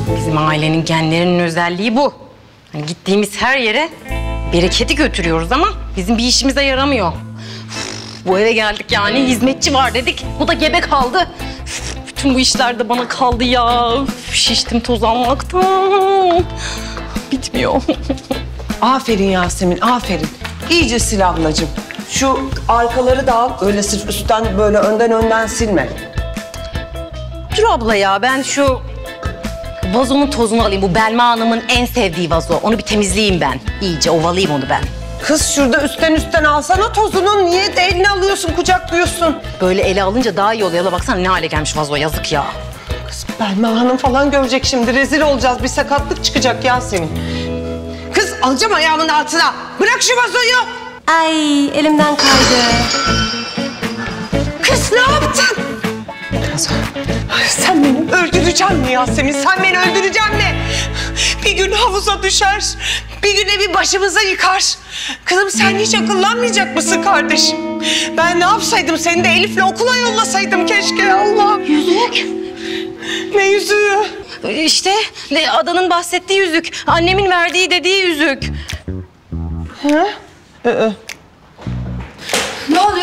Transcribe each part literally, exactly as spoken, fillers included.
Bizim ailenin genlerinin özelliği bu. Yani gittiğimiz her yere bereketi götürüyoruz ama bizim bir işimize yaramıyor. Üf, bu eve geldik yani hizmetçi var dedik. Bu da gebe kaldı. Üf, bütün bu işler de bana kaldı ya. Üf, şiştim toz almaktan. Bitmiyor. Aferin Yasemin, aferin. İyice sil ablacığım. Şu arkaları da al, öyle sırf üstten böyle önden önden silme. Dur abla ya, ben şu vazonun tozunu alayım. Bu Belma Hanım'ın en sevdiği vazo. Onu bir temizleyeyim ben. İyice ovalayayım onu ben. Kız şurada üstten üstten alsana tozunu. Niye de elini alıyorsun, kucaklıyorsun? Böyle ele alınca daha iyi oluyor. Yola baksana ne hale gelmiş vazo, yazık ya. Kız Belma Hanım falan görecek şimdi. Rezil olacağız. Bir sakatlık çıkacak Yasemin. Kız alacağım ayağımın altına. Bırak şu vazoyu. Ay elimden kaydı. Kız ne yaptın? Ay, sen beni öldüreceksin mi Yasemin? Sen beni öldüreceksin mi? Bir gün havuza düşer, bir gün evi başımıza yıkar. Kızım sen hiç akıllanmayacak mısın kardeşim? Ben ne yapsaydım? Seni de Elif'le okula yollasaydım keşke Allah'ım. Yüzük. Ne yüzüğü? İşte adanın bahsettiği yüzük. Annemin verdiği dediği yüzük. Ha? Ee. Ne oluyor?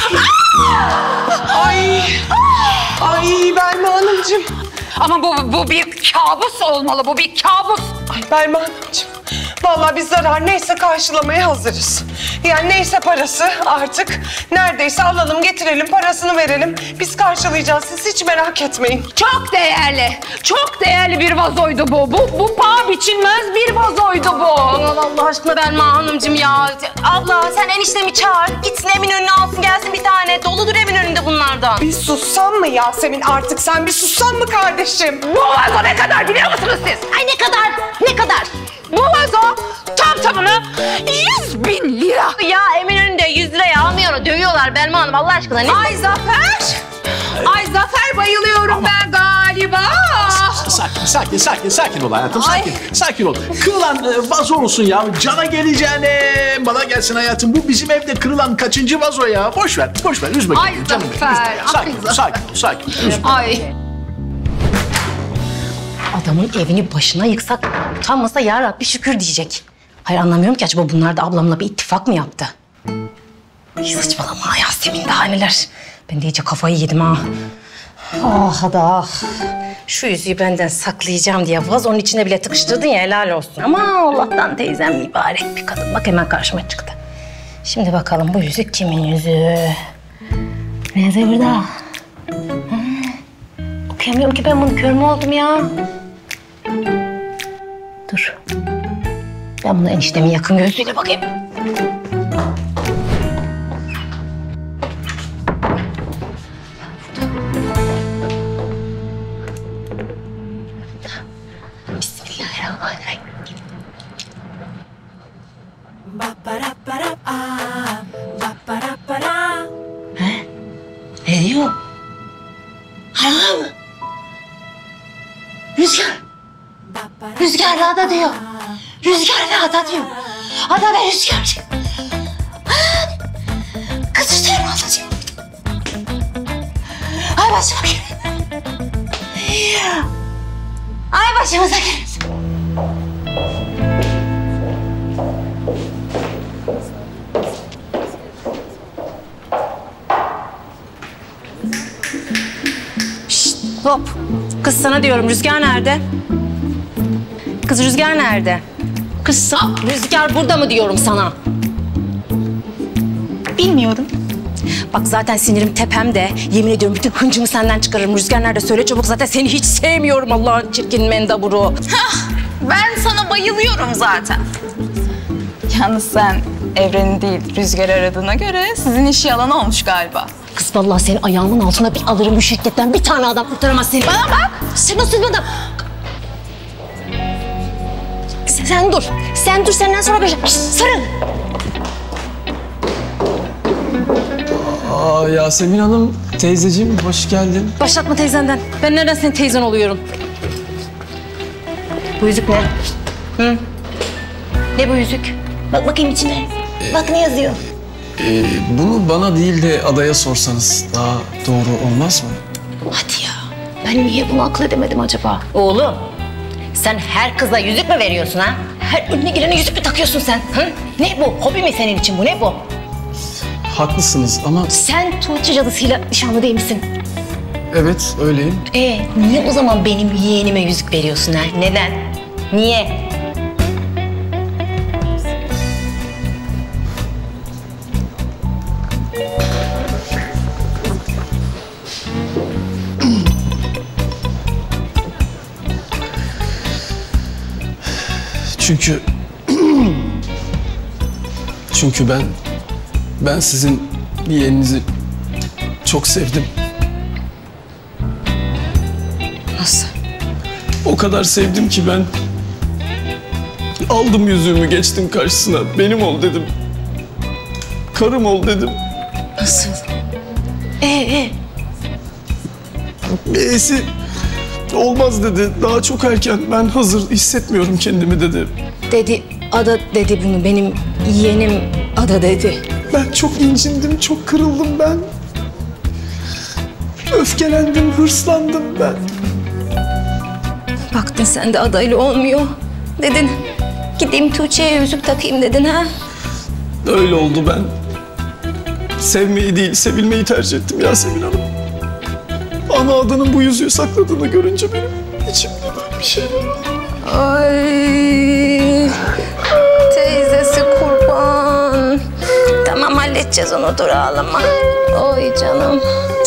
Ay! Ay Belma Hanımcığım. Ama bu, bu bir kabus olmalı, bu bir kabus. Ay Belma Hanımcığım. Vallahi biz zarar neyse karşılamaya hazırız. Yani neyse parası artık neredeyse alalım getirelim parasını verelim. Biz karşılayacağız, siz hiç merak etmeyin. Çok değerli, çok değerli bir vazoydu bu. Bu, bu paha biçilmez bir vazoydu bu. Allah Allah aşkına Belma Hanımcığım ya. Abla sen eniştemi çağır. Gitsin Eminönü'ne alsın gelsin bir tane. Doludur Eminönü'nde bunlardan. Bir sussan mı Yasemin artık, sen bir sussan mı kardeşim? Bu vazo ne kadar biliyor musunuz siz? Ay ne kadar? Ne kadar? Bu vazo tam tamına yüz bin lira. Ya Eminönü'nde yüz liraya almıyor, dövüyorlar Belma Hanım Allah aşkına. Ne? Ay Zafer! Ay Zafer bayılıyorum ben galiba. Sakin, sakin, sakin, sakin ol hayatım, sakin. Ay. Sakin ol. Kırılan e, vazo olsun ya. Cana geleceğine bana gelsin hayatım. Bu bizim evde kırılan kaçıncı vazo ya? Boş ver, boş ver. Üzme Ay kendini, canım benim, Zafer, üzme. Sakin ol, sakin ol, sakin ol. Üzme. Ay. Adamın evini başına yıksak utanmasa ya Rabbi şükür diyecek. Hayır anlamıyorum ki acaba bunlar da ablamla bir ittifak mı yaptı? Ay saçmalama Yasemin daha neler. Ben de iyice kafayı yedim ha. Ah da ah. Şu yüzüğü benden saklayacağım diye vazonun içine bile tıkıştırdın ya helal olsun. Ama Allah'tan teyzem mübarek bir kadın. Bak hemen karşıma çıktı. Şimdi bakalım bu yüzük kimin yüzüğü? Nerede burada? Ha? Okuyamıyorum ki ben bunu, kör mü oldum ya? Dur. Ben bunu eniştemin yakın gözüyle bakayım. Bismillahirrahmanirrahim. He? Ne diyor? Hala mı? Rüzgar. Rüzgar ada diyor. Rüzgar ve ada diyor. Ada ve rüzgar. Kız üstüne mi alacağım? Ay başıma gelin. Ay başımıza gelin. Şşt, hop. Kız sana diyorum, Rüzgar nerede? Kız Rüzgar nerede? Kız Rüzgar burada mı diyorum sana? Bilmiyorum. Bak zaten sinirim tepemde. Yemin ediyorum bütün hıncımı senden çıkarırım. Rüzgar nerede? Söyle çabuk, zaten seni hiç sevmiyorum Allah'ın çirkin mendaburu. Ben sana bayılıyorum zaten. Yalnız sen Evren'i değil Rüzgar'ı aradığına göre sizin iş yalan olmuş galiba. Kız vallahi senin ayağımın altına bir alırım bu şirketten. Bir tane adam kurtaramaz seni. Bana bak! Sen nasıl bir adam? Sen, sen dur. Sen dur, senden sonra göreceğim. Şişt, sarıl. Aa, Yasemin Hanım, teyzeciğim hoş geldin. Başlatma teyzenden. Ben nereden senin teyzen oluyorum? Bu yüzük ne? Hı? Ne bu yüzük? Bak bakayım içine. Bak ne yazıyor? Ee, bunu bana değil de adaya sorsanız daha doğru olmaz mı? Hadi ya. Ben niye bunu akıl edemedim acaba? Oğlum, Sen her kıza yüzük mü veriyorsun ha? Her önüne gelene yüzük mü takıyorsun sen? Hı? Ne bu? Hobi mi senin için bu? Ne bu? Haklısınız ama Sen Tuğçe cadısıyla nişanlı değil misin? evet öyleyim. Ee, niye o zaman benim yeğenime yüzük veriyorsun ha? Neden? Niye? Çünkü... Çünkü ben... Ben sizin yeğeninizi çok sevdim. Nasıl? O kadar sevdim ki ben... Aldım yüzüğümü, geçtim karşısına. Benim ol dedim. Karım ol dedim. Nasıl? Ee, ee? E'si olmaz dedi. Daha çok erken. Ben hazır hissetmiyorum kendimi dedi. Dedi, Ada dedi bunu. Benim yeğenim Ada dedi. Ben çok incindim, çok kırıldım ben. Öfkelendim, hırslandım ben. Baktın sen de adayla olmuyor. Dedin, gideyim Tuğçe'ye yüzük takayım dedin ha? Öyle oldu ben. Sevmeyi değil, sevilmeyi tercih ettim Yasemin Hanım. Ama adanın bu yüzüğü sakladığını görünce benim içimde böyle bir şeyler oldu. Ay, teyzesi kurban. Tamam halledeceğiz onu, dur ağlama. Oy canım.